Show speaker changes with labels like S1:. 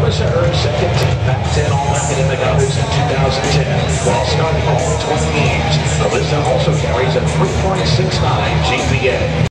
S1: Alyssa earned second team Pac-10 All-Academic Honors in 2010 while starting all 20 games. Alyssa also carries a 3.69 GPA.